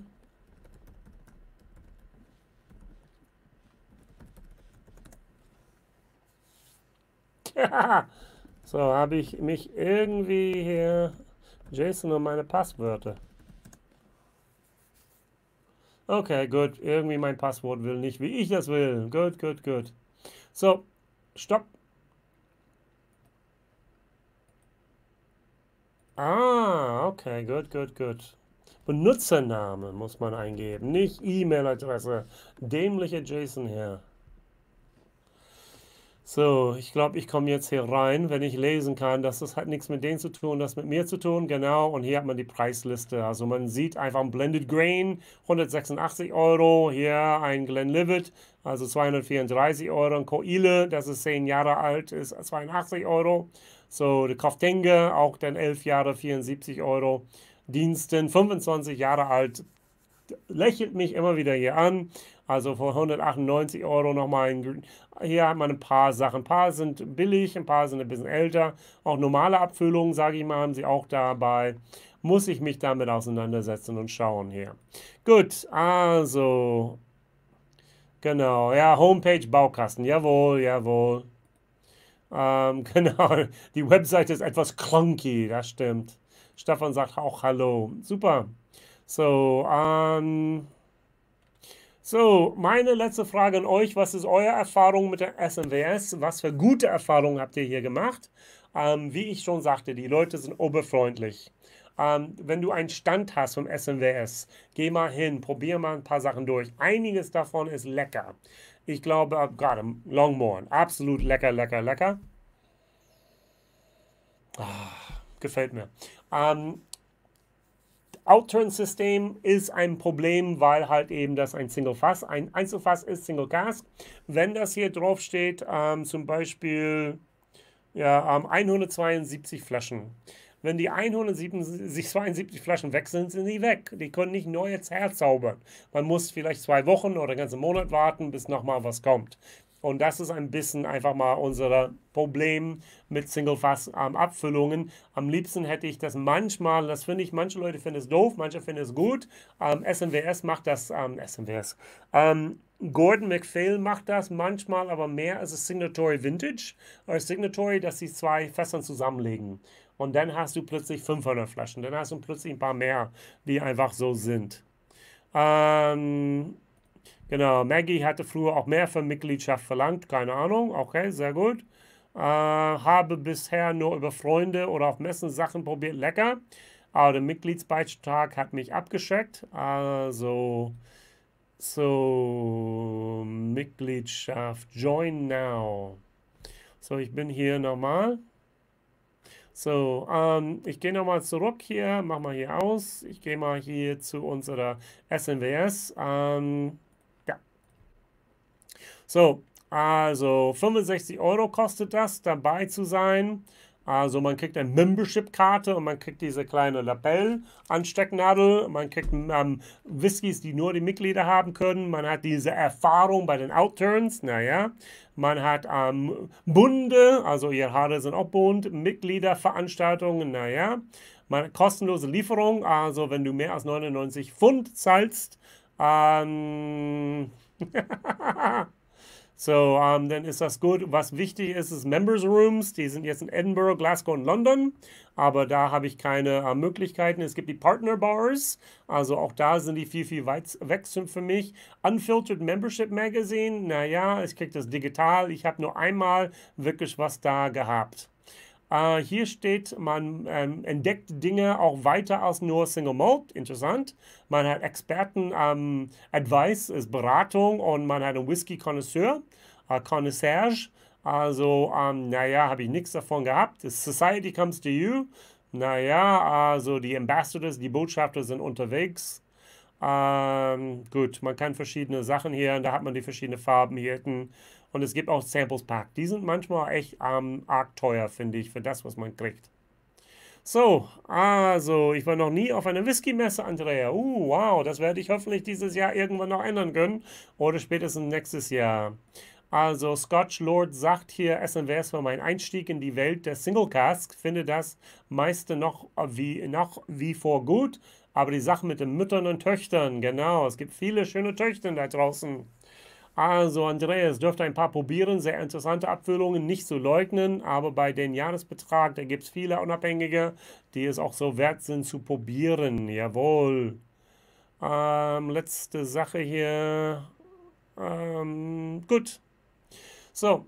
So, habe ich mich irgendwie hier. Jason und meine Passwörter. Okay, gut. Irgendwie mein Passwort will nicht, wie ich das will. Gut, gut, gut. So, stopp. Okay, gut, gut, gut. Benutzername muss man eingeben, nicht E-Mail-Adresse. Dämliche Jason hier. So, ich glaube, ich komme jetzt hier rein, wenn ich lesen kann. Das hat nichts mit denen zu tun, das mit mir zu tun, genau. Und hier hat man die Preisliste. Also man sieht einfach ein Blended Grain, 186 Euro. Hier ein Glenlivet, also 234 Euro. Ein Koile, das ist 10 Jahre alt, ist 82 Euro. So, die Koftenge, auch dann 11 Jahre, 74 Euro. Diensten, 25 Jahre alt, lächelt mich immer wieder hier an. Also für 198 Euro nochmal hier hat man ein paar Sachen. Ein paar sind billig, ein paar sind ein bisschen älter. Auch normale Abfüllungen, sage ich mal, haben sie auch dabei. Muss ich mich damit auseinandersetzen und schauen hier. Gut, also, genau, ja, Homepage Baukasten, jawohl, jawohl. Genau, die Webseite ist etwas clunky, das stimmt. Stefan sagt auch Hallo. Super. So, meine letzte Frage an euch. Was ist eure Erfahrung mit der SMWS? Was für gute Erfahrungen habt ihr hier gemacht? Wie ich schon sagte, die Leute sind oberfreundlich. Wenn du einen Stand hast vom SMWS, geh mal hin, probier mal ein paar Sachen durch. Einiges davon ist lecker. Ich glaube, gerade Longmorn, absolut lecker, lecker, lecker. Gefällt mir. Outturn-System ist ein Problem, weil halt eben das ein Single-Fass, ein Einzelfass ist, Single-Cask. Wenn das hier drauf steht, zum Beispiel ja, 172 Flaschen. Wenn die 172 Flaschen weg sind, sind die weg. Die können nicht neu jetzt herzaubern. Man muss vielleicht 2 Wochen oder einen ganzen Monat warten, bis nochmal was kommt. Und das ist ein bisschen einfach mal unser Problem mit Single-Fass-Abfüllungen. Am liebsten hätte ich das manchmal, das finde ich, manche Leute finden es doof, manche finden es gut. SMWS macht das, SMWS. Gordon MacPhail macht das manchmal, aber mehr als es Signatory Vintage. Signatory, dass sie 2 Fässern zusammenlegen. Und dann hast du plötzlich 500 Flaschen. Dann hast du plötzlich ein paar mehr, die einfach so sind. Genau, Maggie hatte früher auch mehr für Mitgliedschaft verlangt. Keine Ahnung. Okay, sehr gut. Habe bisher nur über Freunde oder auf Messen Sachen probiert. Lecker. Aber der Mitgliedsbeitrag hat mich abgeschreckt. Also, so, Mitgliedschaft. Join now. So, ich bin hier nochmal. So, ich gehe nochmal zurück hier, mach mal hier aus. Ich gehe mal hier zu unserer SMWS. Ja. So, also 65 Euro kostet das, dabei zu sein. Also man kriegt eine Membership-Karte und man kriegt diese kleine Lapel-Anstecknadel. Man kriegt Whiskys, die nur die Mitglieder haben können. Man hat diese Erfahrung bei den Outturns, naja. Man hat Bunde, also ihre Haare sind auch bunt, Mitgliederveranstaltungen, naja. Man hat kostenlose Lieferung, also wenn du mehr als 99 Pfund zahlst, So, dann ist das gut. Was wichtig ist, ist Members Rooms. Die sind jetzt in Edinburgh, Glasgow und London. Aber da habe ich keine Möglichkeiten. Es gibt die Partner Bars. Also auch da sind die viel weit weg für mich. Unfiltered Membership Magazine. Naja, ich kriege das digital. Ich habe nur einmal wirklich was da gehabt. Hier steht, man entdeckt Dinge auch weiter als nur Single Malt. Interessant. Man hat Experten-Advice, ist Beratung und man hat einen Whisky-Connoisseur, Connoissage. Also, naja, habe ich nichts davon gehabt. The Society comes to you. Naja, also die Ambassadors, die Botschafter sind unterwegs. Gut, man kann verschiedene Sachen hier, da hat man die verschiedenen Farben hier hinten. Und es gibt auch Samples Pack. Die sind manchmal echt arg teuer, finde ich, für das, was man kriegt. So, also, ich war noch nie auf einer Whisky-Messe, Andrea. Wow, das werde ich hoffentlich dieses Jahr irgendwann noch ändern können. Oder spätestens nächstes Jahr. Also, Scotch Lord sagt hier, SNWS war mein Einstieg in die Welt der Single Cask. Finde das meiste noch wie vor gut. Aber die Sache mit den Müttern und Töchtern, genau. Es gibt viele schöne Töchter da draußen. Also Andreas, dürfte ein paar probieren, sehr interessante Abfüllungen, nicht zu leugnen, aber bei den Jahresbetrag, da gibt es viele Unabhängige, die es auch so wert sind zu probieren, jawohl. Letzte Sache hier, gut. So,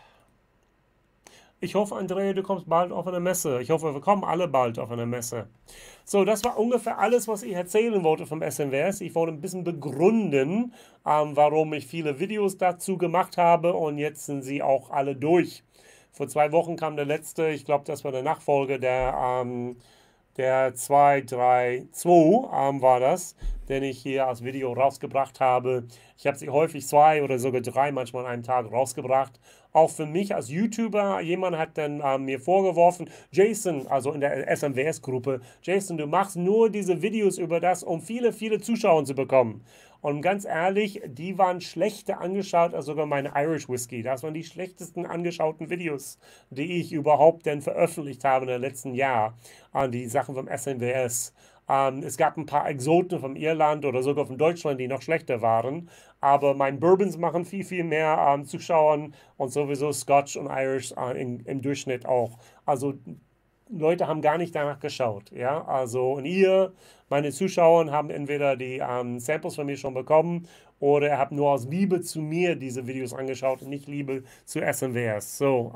ich hoffe, Andrea, du kommst bald auf eine Messe. Ich hoffe, wir kommen alle bald auf eine Messe. So, das war ungefähr alles, was ich erzählen wollte vom SNWS. Ich wollte ein bisschen begründen, warum ich viele Videos dazu gemacht habe und jetzt sind sie auch alle durch. Vor 2 Wochen kam der letzte, ich glaube, das war der Nachfolger der 232 war das, den ich hier als Video rausgebracht habe. Ich habe sie häufig 2 oder sogar 3 manchmal an einem Tag rausgebracht. Auch für mich als YouTuber, jemand hat dann mir vorgeworfen, Jason, also in der SMWS-Gruppe, Jason, du machst nur diese Videos über das, um viele Zuschauer zu bekommen. Und ganz ehrlich, die waren schlechter angeschaut als sogar meine Irish Whiskey. Das waren die schlechtesten angeschauten Videos, die ich überhaupt denn veröffentlicht habe in den letzten Jahr. Die Sachen vom SNWS. Es gab ein paar Exoten von Irland oder sogar von Deutschland, die noch schlechter waren. Aber meine Bourbons machen viel mehr Zuschauern und sowieso Scotch und Irish im Durchschnitt auch. Also Leute haben gar nicht danach geschaut. Ja? Also und ihr, meine Zuschauer, haben entweder die Samples von mir schon bekommen oder ihr habt nur aus Liebe zu mir diese Videos angeschaut und nicht Liebe zu SNWS. So,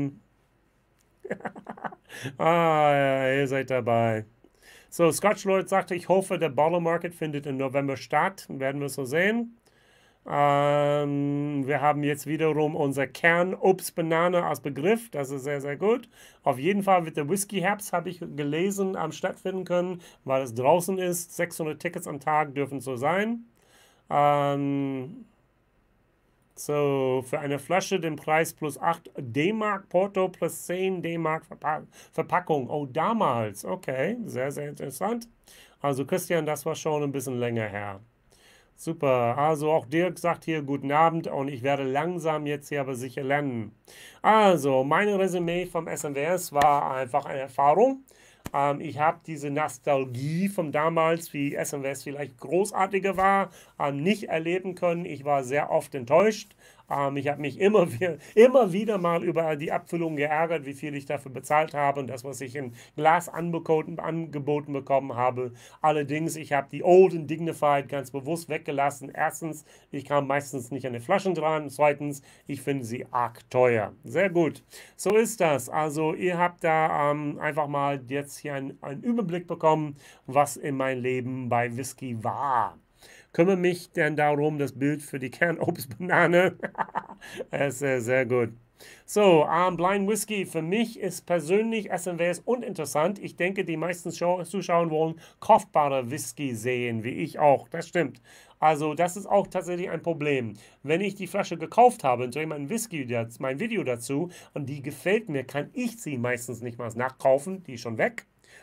ja, ihr seid dabei. So, Scotch Lord sagte, ich hoffe, der Bottle Market findet im November statt. Werden wir so sehen. Wir haben jetzt wiederum unser Kernobstbanane als Begriff. Das ist sehr gut. Auf jeden Fall wird der Whisky Herbst, habe ich gelesen, stattfinden können, weil es draußen ist. 600 Tickets am Tag dürfen so sein. So, für eine Flasche den Preis plus 8 D-Mark Porto plus 10 D-Mark Verpackung. Oh, damals. Okay, sehr interessant. Also Christian, das war schon ein bisschen länger her. Super, also auch Dirk sagt hier guten Abend und ich werde langsam jetzt hier aber sicher lernen. Also, mein Resümee vom SNWS war einfach eine Erfahrung. Ich habe diese Nostalgie von damals, wie SNWS vielleicht großartiger war, nicht erleben können. Ich war sehr oft enttäuscht. Ich habe mich immer wieder mal über die Abfüllung geärgert, wie viel ich dafür bezahlt habe und das, was ich in Glas angeboten bekommen habe. Allerdings, ich habe die Old and Dignified ganz bewusst weggelassen. Erstens, ich kam meistens nicht an die Flaschen dran. Zweitens, ich finde sie arg teuer. Sehr gut. So ist das. Also ihr habt da einfach mal jetzt hier einen Überblick bekommen, was in meinem Leben bei Whisky war. Kümmere mich denn darum, das Bild für die Kernobstbanane. Das ist sehr gut. So, Blind Whisky. Für mich ist persönlich SNWS uninteressant. Ich denke, die meisten Zuschauer wollen kaufbare Whisky sehen, wie ich auch. Das stimmt. Also, das ist auch tatsächlich ein Problem. Wenn ich die Flasche gekauft habe und drehe mein Video dazu und die gefällt mir, kann ich sie meistens nicht mal nachkaufen. Die ist schon weg.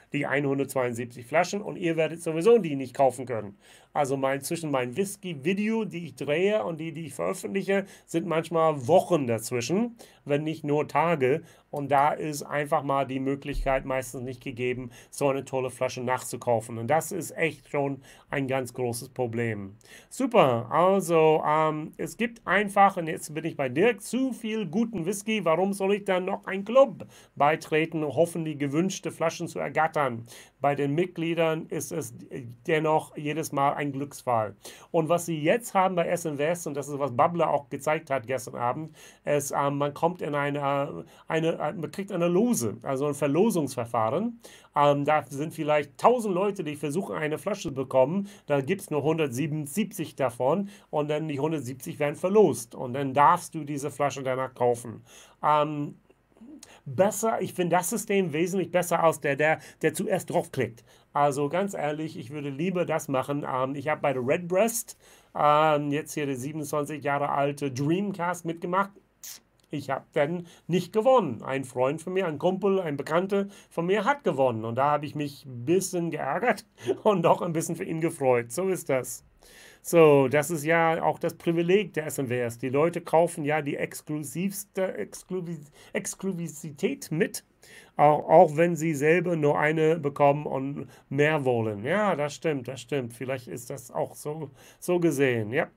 die 172 Flaschen und ihr werdet sowieso die nicht kaufen können. Also zwischen meinem Whisky-Video, die ich drehe und die ich veröffentliche, sind manchmal Wochen dazwischen, wenn nicht nur Tage. Und da ist einfach mal die Möglichkeit meistens nicht gegeben, so eine tolle Flasche nachzukaufen. Und das ist echt schon ein ganz großes Problem. Super, also es gibt einfach, und jetzt bin ich bei Dirk, zu viel guten Whisky. Warum soll ich dann noch einen Club beitreten und hoffen, die gewünschte Flaschen zu ergattern? Bei den Mitgliedern ist es dennoch jedes Mal ein Glücksfall. Und was sie jetzt haben bei S&West, und das ist, was Babbler auch gezeigt hat gestern Abend, ist, man kommt in man kriegt eine Lose, also ein Verlosungsverfahren. Da sind vielleicht 1000 Leute, die versuchen, eine Flasche zu bekommen. Da gibt es nur 177 davon und dann die 170 werden verlost. Und dann darfst du diese Flasche danach kaufen. Besser, ich finde das System wesentlich besser als der zuerst draufklickt. Also ganz ehrlich, ich würde lieber das machen. Ich habe bei der Redbreast jetzt hier der 27 Jahre alte Dreamcast mitgemacht. Ich habe dann nicht gewonnen. Ein Freund von mir, ein Kumpel, ein Bekannter von mir hat gewonnen. Und da habe ich mich ein bisschen geärgert und auch ein bisschen für ihn gefreut. So ist das. So, das ist ja auch das Privileg der SMWS. Die Leute kaufen ja die Exklusivität mit, auch wenn sie selber nur eine bekommen und mehr wollen. Ja, das stimmt, das stimmt. Vielleicht ist das auch so gesehen, ja.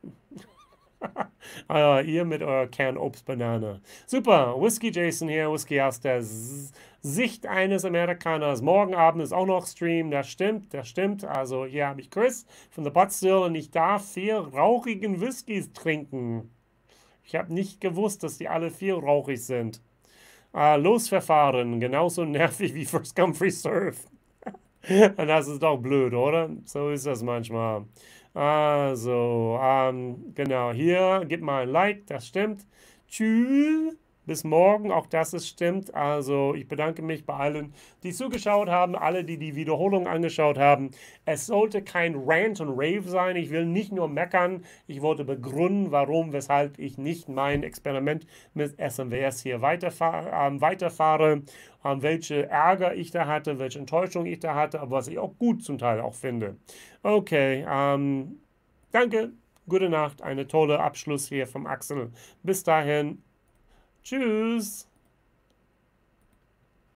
Ihr mit eurer Kernobstbanane. Super, Whisky Jason hier, Whisky aus der Sicht eines Amerikaners. Morgen Abend ist auch noch Stream, das stimmt, das stimmt. Also hier habe ich Chris von The Pot Still und ich darf 4 rauchigen Whiskys trinken. Ich habe nicht gewusst, dass die alle 4 rauchig sind. Losverfahren, genauso nervig wie First Come Free Serve. Und das ist doch blöd, oder? So ist das manchmal. Also, genau, hier, gib mal ein Like, das stimmt. Tschüss, bis morgen, auch das ist stimmt. Also, ich bedanke mich bei allen, die zugeschaut haben, alle, die die Wiederholung angeschaut haben. Es sollte kein Rant und Rave sein. Ich will nicht nur meckern, ich wollte begründen, warum, weshalb ich nicht mein Experiment mit SMWS hier weiterfahre, welche Ärger ich da hatte, welche Enttäuschung ich da hatte, aber was ich auch gut zum Teil auch finde. Okay, danke, gute Nacht, eine tolle Abschluss hier vom Axel. Bis dahin, tschüss.